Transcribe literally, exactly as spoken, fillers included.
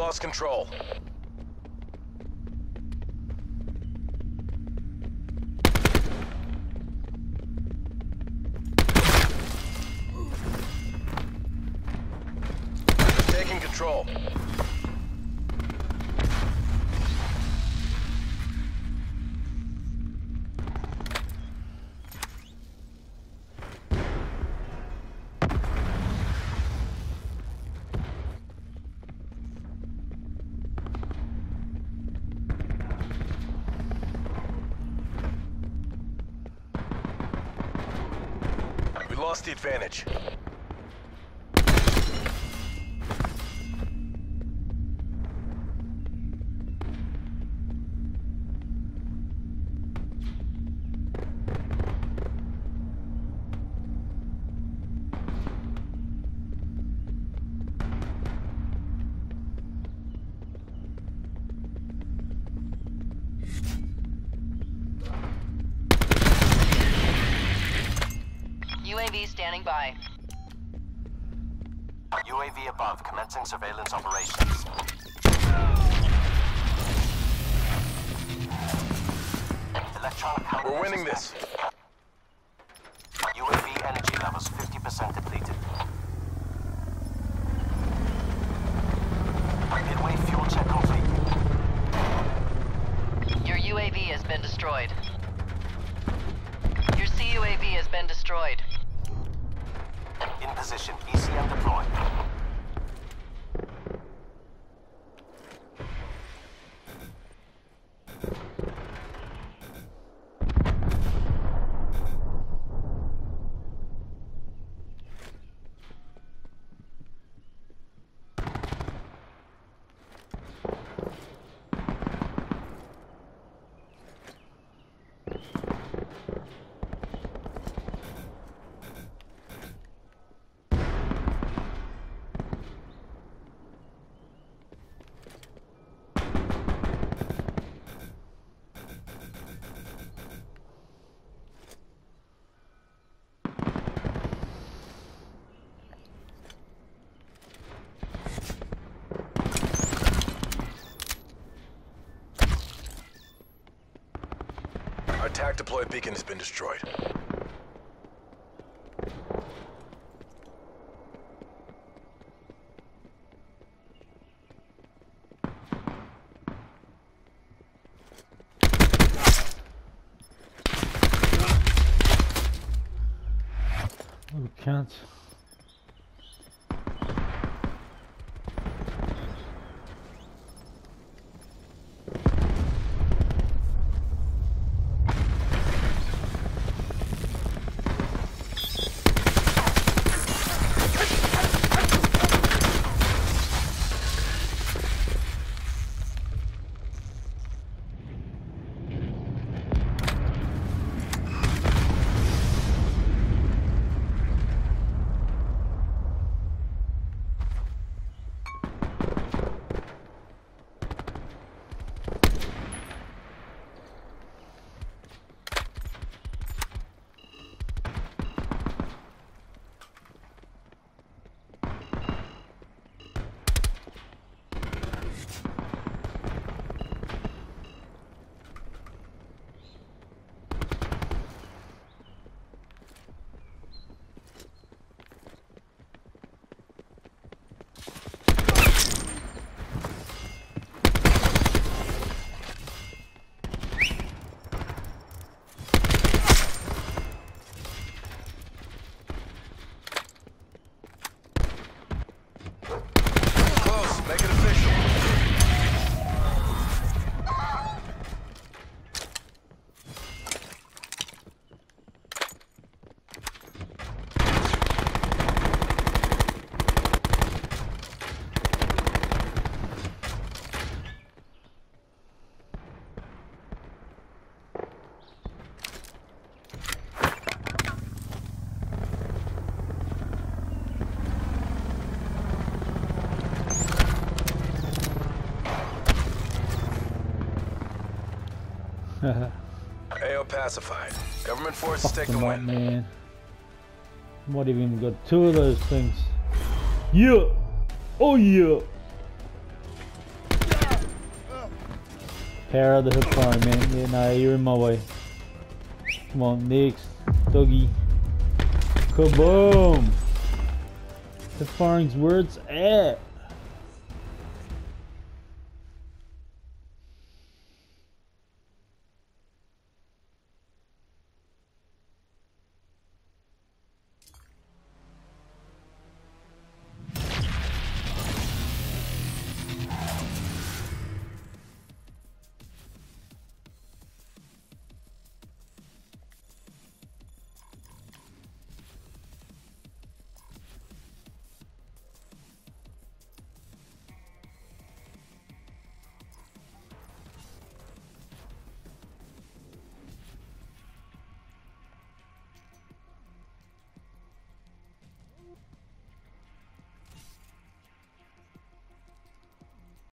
lost control. Taking control. We lost the advantage. U A V standing by. U A V above, commencing surveillance operations. Electronic We're winning this. U A V energy levels fifty percent depleted. Midway fuel check complete. Your U A V has been destroyed. Your C U A V has been destroyed. In position, E C M deployed. Our TAC deployed beacon has been destroyed. We can't. Make it official. A O pacified. Government forces take the Fuck them up, win. man. What even got two of those things? Yeah! Oh yeah! Para the hip farm, man. Yeah, nah, you're in my way. Come on, next. Dougie. Kaboom! Hip farm's where it's at.